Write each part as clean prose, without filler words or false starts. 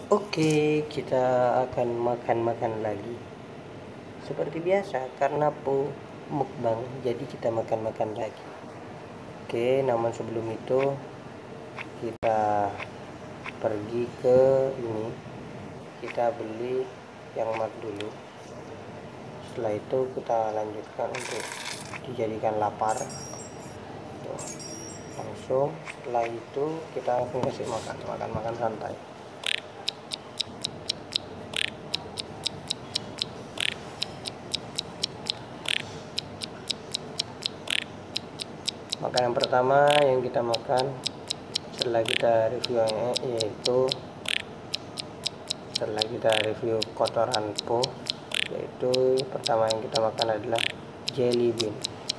Oke, kita akan makan-makan lagi. Seperti biasa, karena mukbang, jadi kita makan-makan lagi. Oke, namun sebelum itu kita pergi ke ini. Kita beli yang mat dulu. Setelah itu kita lanjutkan untuk dijadikan lapar. Tuh, langsung setelah itu kita langsung kasih makan santai. Maka yang pertama yang kita makan setelah kita review yaitu kotoran po, yaitu pertama yang kita makan adalah jelly bean.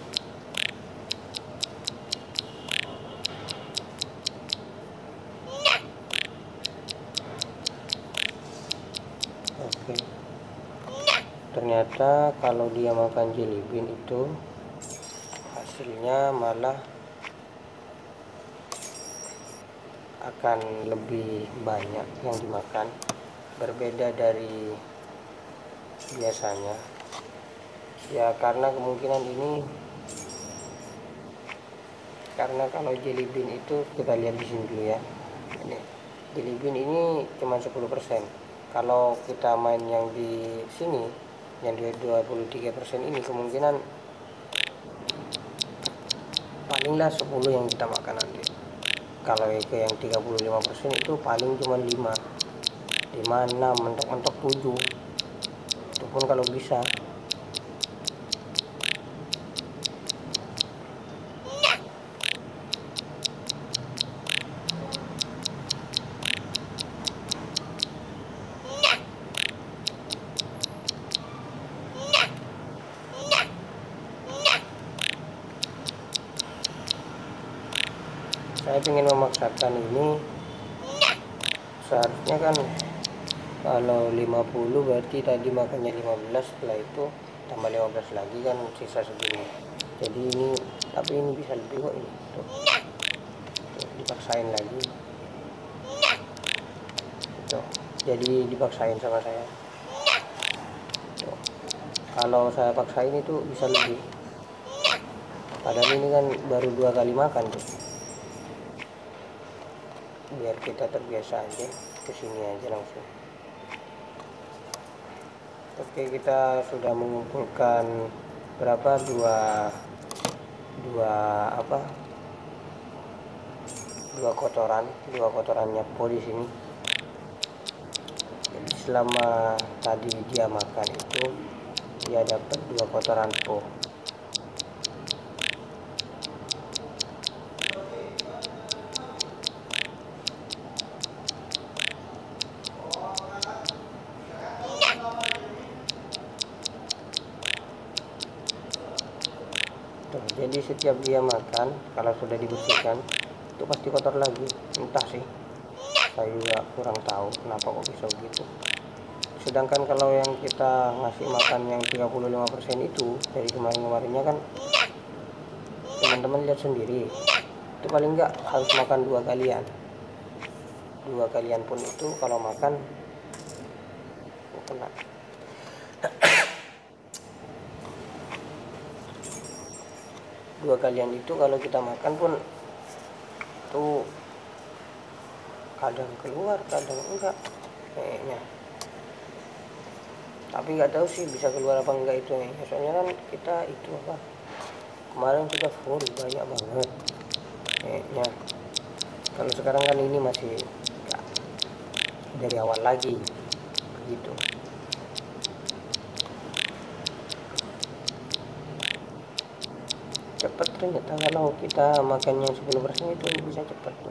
Oke, ternyata kalau dia makan jelly bean itu hasilnya malah akan lebih banyak yang dimakan, berbeda dari biasanya ya, karena kemungkinan ini, karena kalau jelly bean itu kita lihat di sini dulu ya. Ini jelly bean ini cuma 10%. Kalau kita main yang di sini yang di 23% ini, kemungkinan palinglah 10 yang kita makan nanti. Kalau ke yang 35% itu paling cuma 5, 6, mentok-mentok 7. Itu pun kalau bisa. Saya ingin memaksakan ini, seharusnya kan kalau 50 berarti tadi makannya 15, setelah itu tambah 15 lagi kan sisa segini. Jadi ini, tapi ini bisa lebih kok ini. Tuh, dipaksain lagi. Tuh, jadi dipaksain sama saya. Tuh, kalau saya paksain itu bisa lebih. Padahal ini kan baru 2 kali makan tuh. Biar kita terbiasa aja, kesini aja langsung. Oke, kita sudah mengumpulkan berapa, dua kotorannya po di sini. Jadi selama tadi dia makan itu dia dapat 2 kotoran po. Tuh, jadi setiap dia makan, kalau sudah dibersihkan itu pasti kotor lagi. Entah sih, saya juga kurang tahu kenapa kok bisa begitu. Sedangkan kalau yang kita ngasih makan yang 35% itu dari kemarin-kemarinnya kan, teman-teman lihat sendiri, itu paling enggak harus makan 2 kalian. 2 kalian pun itu kalau makan kena. Dua kalian itu kalau kita makan pun tuh kadang keluar, kadang enggak kayaknya. Tapi nggak tahu sih bisa keluar apa enggak itu ya. Soalnya kan kita itu kemarin sudah full banyak banget kayaknya. Kalau sekarang kan ini masih ya, dari awal lagi begitu. Cepat ternyata kalau kita makan yang 10% itu bisa cepat tuh.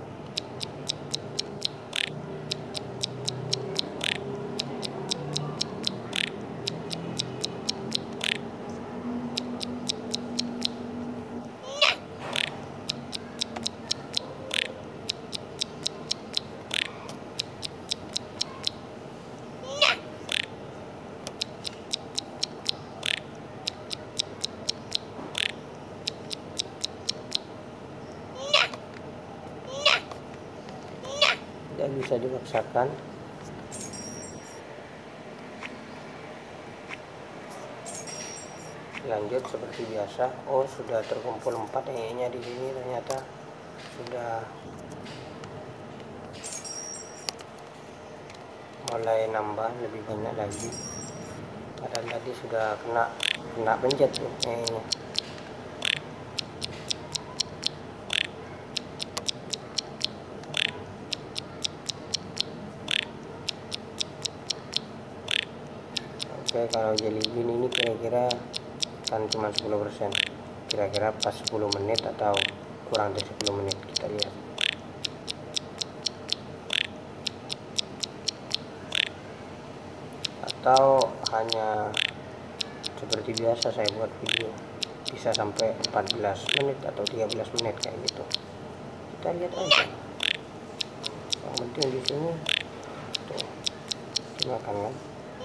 Tidak bisa dipaksakan, lanjut seperti biasa. Oh, sudah terkumpul 4 nya di sini, ternyata sudah mulai nambah lebih banyak lagi, padahal tadi sudah kena pencet tuh nya. Oke, kalau jelly bean ini kira-kira kan cuma 10%, kira-kira pas 10 menit atau kurang dari 10 menit, kita lihat. Atau hanya seperti biasa saya buat video, bisa sampai 14 menit atau 13 menit kayak gitu, kita lihat aja. Yang penting di sini tuh dimakan kan.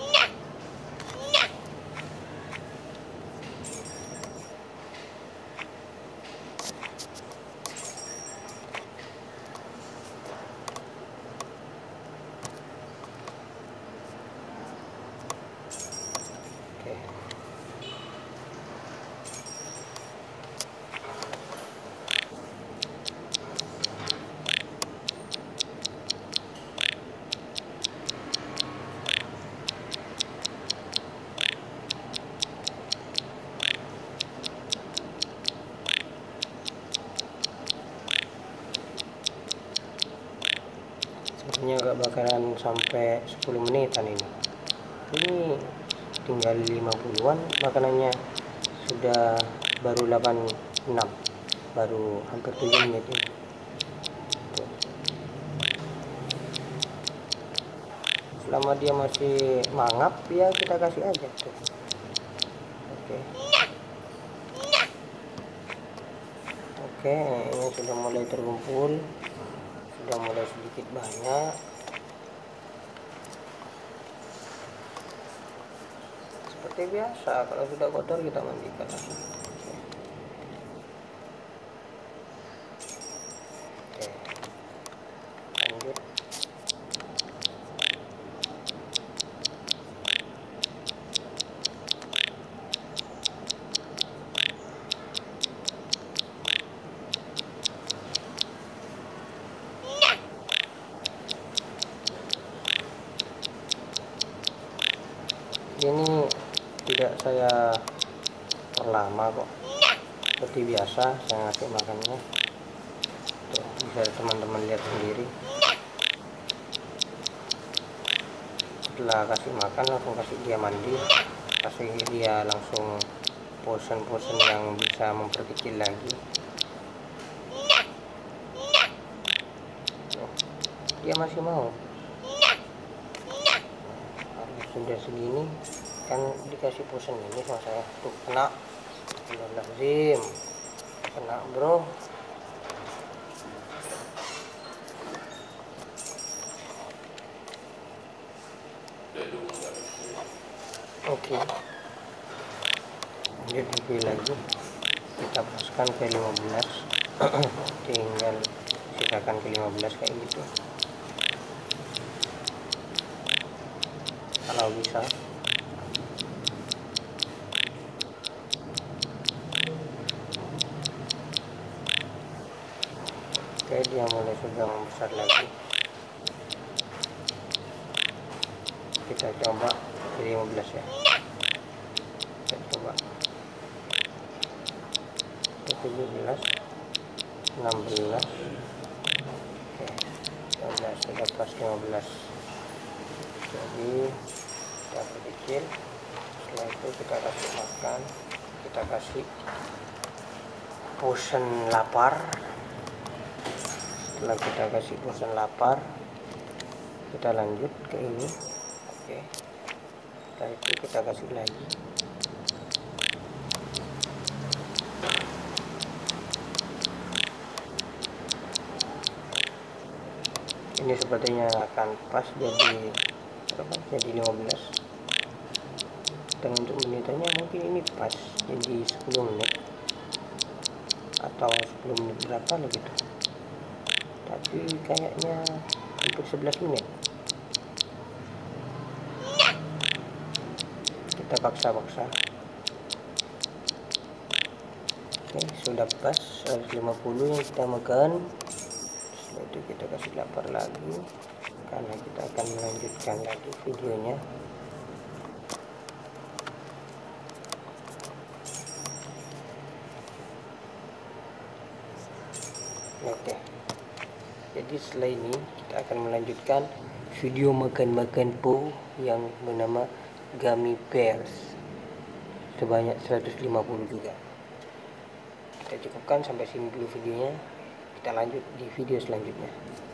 Sebenarnya nggak bakalan sampai 10 menitan ini tinggal 50-an makanannya, sudah baru 86, baru hampir 7 menit ini. Tuh. Selama dia masih mangap ya kita kasih aja tuh. Oke, ini sudah mulai terkumpul, sudah mulai sedikit banyak. Seperti biasa, kalau sudah kotor kita mandikan langsung. Oke, lanjut. Ini tidak saya perlama kok, seperti biasa saya ngasih makannya. Tuh, bisa teman-teman lihat sendiri. Setelah kasih makan langsung kasih dia mandi, kasih dia langsung posen-posen yang bisa memperkecil lagi. Tuh, dia masih mau. Sudah segini kan dikasih posen ini sama saya tuh, kena lazim, kena bro. Oke, lanjut lagi, kita paskan ke 15. Tinggal sisakan ke 15 kayak gitu kalau bisa. Oke, dia mulai sudah membesar lagi, kita coba ke 15 ya, kita coba ke 17, 16. Oke, 15 sudah pas 15, jadi kita perkecil. Setelah itu kita kasih makan, kita kasih posen lapar. Setelah kita kasih posen lapar, kita lanjut ke ini. Oke, setelah itu kita kasih lagi. Ini sepertinya akan pas jadi berapa? Jadi 15. Dan untuk menitannya mungkin ini pas jadi 10 menit atau 10 menit berapa lah gitu, tapi kayaknya hampir 11 menit. Kita paksa-paksa Oke, sudah pas 150 yang kita makan. Setelah itu kita kasih lapar lagi, karena kita akan melanjutkan lagi videonya. Oke, jadi setelah ini kita akan melanjutkan video makan-makan po yang bernama gummy bears sebanyak 150 juga. Kita cukupkan sampai sini dulu videonya, kita lanjut di video selanjutnya.